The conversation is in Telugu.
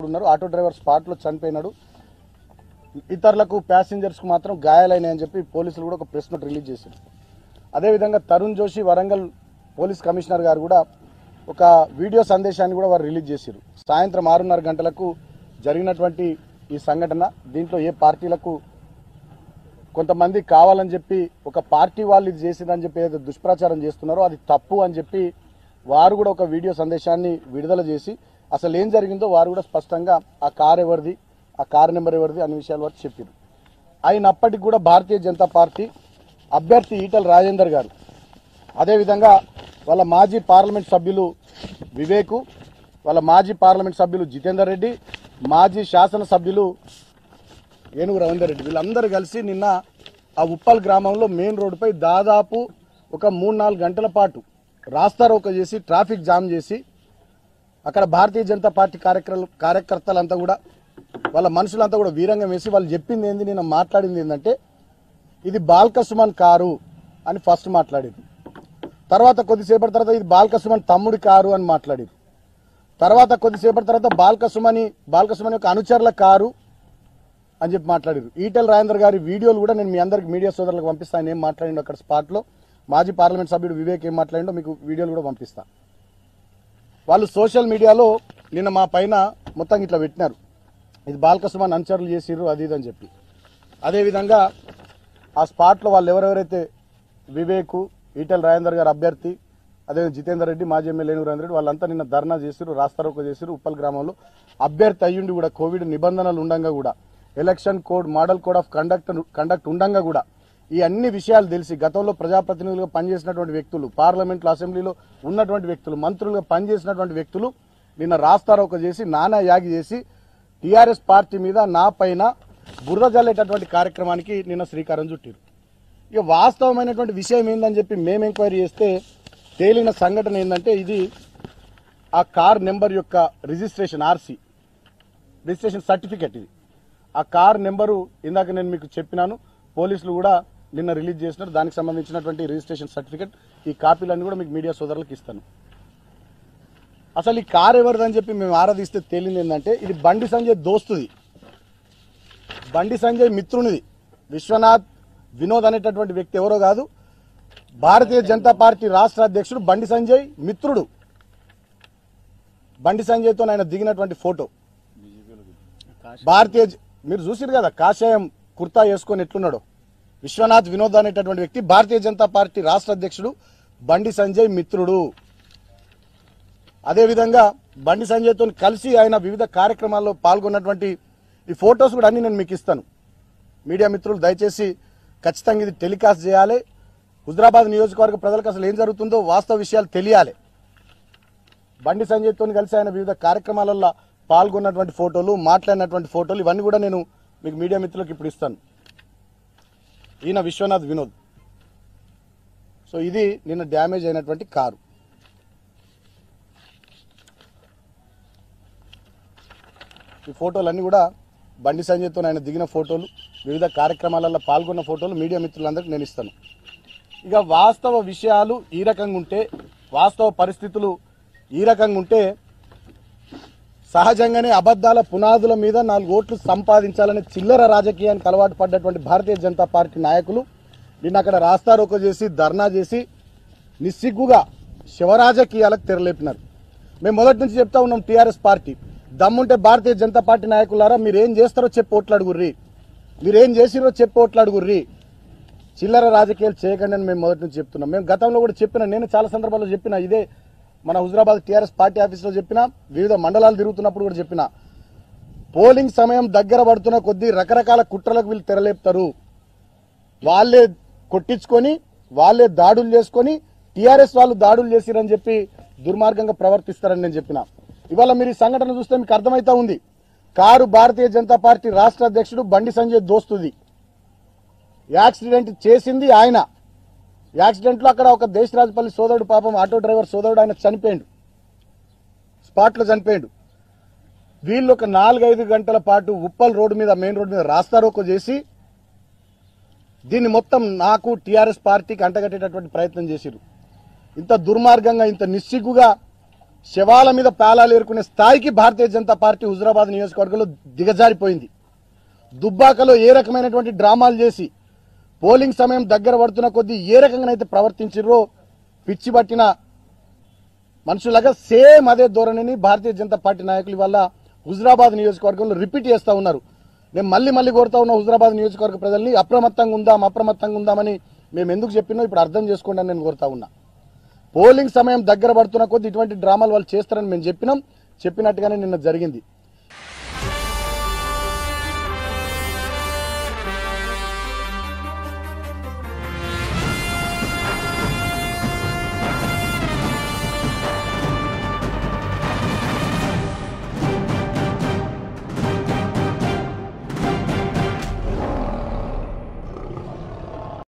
ఉన్నారు. ఆటో డ్రైవర్ స్పాట్లో చనిపోయినాడు. ఇతరులకు ప్యాసింజర్స్కు మాత్రం గాయాలైనాయని చెప్పి పోలీసులు కూడా ఒక ప్రెస్ నోట్ రిలీజ్ చేశారు. అదేవిధంగా తరుణ్ జోషి వరంగల్ పోలీస్ కమిషనర్ గారు కూడా ఒక వీడియో సందేశాన్ని కూడా వారు రిలీజ్ చేశారు. సాయంత్రం 6:30 గంటలకు జరిగినటువంటి ఈ సంఘటన, దీంట్లో ఏ పార్టీలకు కొంతమంది కావాలని చెప్పి ఒక పార్టీ వాళ్ళు ఇది చేసిందని చెప్పి ఏదైతే దుష్ప్రచారం చేస్తున్నారో అది తప్పు అని చెప్పి వారు కూడా ఒక వీడియో సందేశాన్ని విడుదల చేసి అసలు ఏం జరిగిందో వారు కూడా స్పష్టంగా ఆ కార్ ఎవరిది, ఆ కార్ నెంబర్ ఎవరిది అనే విషయాల వరకు చెప్పారు. అయినప్పటికీ కూడా భారతీయ జనతా పార్టీ అభ్యర్థి ఈటల రాజేందర్ గారు, అదేవిధంగా వాళ్ళ మాజీ పార్లమెంట్ సభ్యులు వివేకు, వాళ్ళ మాజీ పార్లమెంట్ సభ్యులు జితేందర్ రెడ్డి, మాజీ శాసనసభ్యులు ఏనుగు రవీందర్ రెడ్డి, వీళ్ళందరూ కలిసి నిన్న ఆ ఉప్పల్ గ్రామంలో మెయిన్ రోడ్డుపై దాదాపు ఒక 3-4 గంటల పాటు రాస్తారోకో చేసి ట్రాఫిక్ జామ్ చేసి అక్కడ భారతీయ జనతా పార్టీ కార్యకర్తలంతా కూడా వాళ్ళ మనుషులంతా కూడా వీరంగం వేసి వాళ్ళు చెప్పింది ఏంది, నిన్న మాట్లాడింది ఏంటంటే ఇది బాల్క సుమన్ కారు అని ఫస్ట్ మాట్లాడింది. తర్వాత కొద్దిసేపటి తర్వాత ఇది బాల్క సుమన్ తమ్ముడి కారు అని మాట్లాడింది. తర్వాత కొద్దిసేపటి తర్వాత బాల్క సుమన్ యొక్క అనుచరుల కారు అని చెప్పి మాట్లాడారు. ఈటెల రాజేందర్ గారి వీడియోలు కూడా నేను మీ అందరికి మీడియా సోదరులకు పంపిస్తాను. ఏం మాట్లాడిండో అక్కడ స్పాట్లో మాజీ పార్లమెంట్ సభ్యుడు వివేక్ ఏం మాట్లాడిండో మీకు వీడియోలు కూడా పంపిస్తా. వాళ్ళు సోషల్ మీడియాలో నిన్న మా పైన మొత్తం ఇట్లా పెట్టినారు, ఇది బాల్క సుమన్ అనుచరులు చేసిర్రు అది ఇది అని చెప్పి. అదేవిధంగా ఆ స్పాట్లో వాళ్ళు ఎవరెవరైతే వివేకు, ఈటెల రాజేందర్ గారు అభ్యర్థి, అదే జితేందర్ రెడ్డి, మాజీ ఎమ్మెల్యే ఏనుగు రవీందర్ రెడ్డి, వాళ్ళంతా నిన్న ధర్నా చేసిరు, రాస్తారోకో చేసిరు. ఉప్పల్ గ్రామంలో అభ్యర్థి అయ్యుండి కూడా కోవిడ్ నిబంధనలు ఉండంగా కూడా, election code, model code of conduct ఉండంగా కూడా ఈ అన్ని విషయాలు తెలిసి గతంలో ప్రజాప్రతినిధులుగా పనిచేసినటువంటి వ్యక్తులు, పార్లమెంట్లో అసెంబ్లీలో ఉన్నటువంటి వ్యక్తులు, మంత్రులుగా పనిచేసినటువంటి వ్యక్తులు నిన్న రాస్తారోకో చేసి నానా యాగి చేసి టీఆర్ఎస్ పార్టీ మీద నా పైన బురద జల్లేటటువంటి కార్యక్రమానికి నిన్న శ్రీకారం చుట్టారు. ఇక వాస్తవమైనటువంటి విషయం ఏందని చెప్పి మేము ఎంక్వైరీ చేస్తే తేలిన సంఘటన ఏంటంటే ఇది ఆ కార్ నెంబర్ యొక్క రిజిస్ట్రేషన్, ఆర్సీ రిజిస్ట్రేషన్ సర్టిఫికెట్. ఇది ఆ కార్ నెంబరు ఇందాక నేను మీకు చెప్పినాను, పోలీసులు కూడా నిన్న రిలీజ్ చేసినారు. దానికి సంబంధించినటువంటి రిజిస్ట్రేషన్ సర్టిఫికెట్, ఈ కాపీలన్నీ కూడా మీకు మీడియా సోదరులకు ఇస్తాను. అసలు ఈ కార్ ఎవరిదని చెప్పి మేము ఆరాధిస్తే తేలింది ఏంటంటే ఇది బండి సంజయ్ దోస్తుది, బండి సంజయ్ మిత్రునిది. విశ్వనాథ్ వినోద్ అనేటటువంటి వ్యక్తి ఎవరో కాదు, భారతీయ జనతా పార్టీ రాష్ట్ర అధ్యక్షుడు బండి సంజయ్ మిత్రుడు. బండి సంజయ్తో ఆయన దిగినటువంటి ఫోటో మీరు చూసిరు కదా, కాషాయం కుర్తా వేసుకొని ఎట్లున్నాడో. విశ్వనాథ్ వినోద్ అనేటటువంటి వ్యక్తి భారతీయ జనతా పార్టీ రాష్ట్ర అధ్యక్షుడు బండి సంజయ్ మిత్రుడు. అదేవిధంగా బండి సంజయ్తో కలిసి ఆయన వివిధ కార్యక్రమాల్లో పాల్గొన్నటువంటి ఈ ఫొటోస్ కూడా అన్ని నేను మీకు ఇస్తాను. మీడియా మిత్రులు దయచేసి ఖచ్చితంగా ఇది టెలికాస్ట్ చేయాలి. హుజరాబాద్ నియోజకవర్గ ప్రజలకు అసలు ఏం జరుగుతుందో వాస్తవ విషయాలు తెలియాలి. బండి సంజయ్తో కలిసి ఆయన వివిధ కార్యక్రమాలలో పాల్గొన్నటువంటి ఫోటోలు, మాట్లాడినటువంటి ఫోటోలు, ఇవన్నీ కూడా నేను మీకు మీడియా మిత్రులకు ఇప్పుడు ఇస్తాను. ఈయన విశ్వనాథ్ వినోద్. సో ఇది నిన్న డ్యామేజ్ అయినటువంటి కారు. ఈ ఫోటోలన్నీ కూడా బండి సంజయ్తో ఆయన దిగిన ఫోటోలు, వివిధ కార్యక్రమాలలో పాల్గొన్న ఫోటోలు మీడియా మిత్రులందరికీ నేను ఇస్తాను. ఇక వాస్తవ విషయాలు ఈ రకంగా ఉంటే, వాస్తవ పరిస్థితులు ఈ రకంగా ఉంటే సహజంగానే అబద్ధాల పునాదుల మీద 4 ఓట్లు సంపాదించాలనే చిల్లర రాజకీయానికి అలవాటు పడ్డటువంటి భారతీయ జనతా పార్టీ నాయకులు నిన్న అక్కడ రాస్తారోకో చేసి ధర్నా చేసి నిస్సిగ్గుగా శివరాజకీయాలకు తెరలేపినారు. మేము మొదటి నుంచి చెప్తా ఉన్నాం, టీఆర్ఎస్ పార్టీ దమ్ముంటే భారతీయ జనతా పార్టీ నాయకులారా మీరేం చేస్తారో చెప్పి ఓట్లాడుగుర్రి, మీరేం చేసిరో చెప్పి ఓట్లాడుగుర్రి, చిల్లర రాజకీయాలు చేయకండి అని మేము మొదటి నుంచి చెప్తున్నాం. మేము గతంలో కూడా చెప్పిన, నేను చాలా సందర్భాల్లో చెప్పిన, ఇదే మన హుజరాబాద్ టీఆర్ఎస్ పార్టీ ఆఫీసులో చెప్పిన, వివిధ మండలాలు తిరుగుతున్నప్పుడు కూడా చెప్పిన, పోలింగ్ సమయం దగ్గర పడుతున్న కొద్దీ రకరకాల కుట్రలకు వీళ్ళు తెరలేపుతారు, వాళ్ళే కొట్టించుకొని వాళ్ళే దాడులు చేసుకొని టీఆర్ఎస్ వాళ్ళు దాడులు చేసిరని చెప్పి దుర్మార్గంగా ప్రవర్తిస్తారని నేను చెప్పిన. ఇవాళ మీరు ఈ సంఘటన చూస్తే మీకు అర్థమైతా ఉంది, కారు భారతీయ జనతా పార్టీ రాష్ట్ర అధ్యక్షుడు బండి సంజయ్ దోస్తుది. యాక్సిడెంట్ చేసింది ఆయన. యాక్సిడెంట్ లో అక్కడ ఒక దేశరాజపల్లి సోదరుడు, పాపం ఆటో డ్రైవర్ సోదరుడు, ఆయన చనిపోయాడు, స్పాట్ లో చనిపోయాడు. వీళ్ళు ఒక 4-5 గంటల పాటు ఉప్పల్ రోడ్డు మీద, మెయిన్ రోడ్డు మీద రాస్తారోకో చేసి దీన్ని మొత్తం నాకు టీఆర్ఎస్ పార్టీకి అంటగట్టేటటువంటి ప్రయత్నం చేసిరు. ఇంత దుర్మార్గంగా, ఇంత నిస్సిగ్గుగా శవాల మీద పేలాలు ఏరుకునే స్థాయికి భారతీయ జనతా పార్టీ హుజురాబాద్ నియోజకవర్గంలో దిగజారిపోయింది. దుబ్బాకలో ఏ రకమైనటువంటి డ్రామాలు చేసి పోలింగ్ సమయం దగ్గర పడుతున్న కొద్దీ ఏ రకంగానైతే ప్రవర్తించారో పిచ్చి పట్టిన మనుషులాగా సేమ్ అదే ధోరణిని భారతీయ జనతా పార్టీ నాయకులు వల్ల హుజురాబాద్ నియోజకవర్గంలో రిపీట్ చేస్తా ఉన్నారు. నేను మళ్ళీ కోరుతా ఉన్న హుజురాబాద్ నియోజకవర్గ ప్రజల్ని అప్రమత్తంగా ఉందామని మేము ఎందుకు చెప్పినో ఇప్పుడు అర్థం చేసుకోండి అని నేను కోరుతా ఉన్నా. పోలింగ్ సమయం దగ్గర పడుతున్న కొద్దీ ఇటువంటి డ్రామాలు వాళ్ళు చేస్తారని మేము చెప్పినట్టుగానే నిన్న జరిగింది.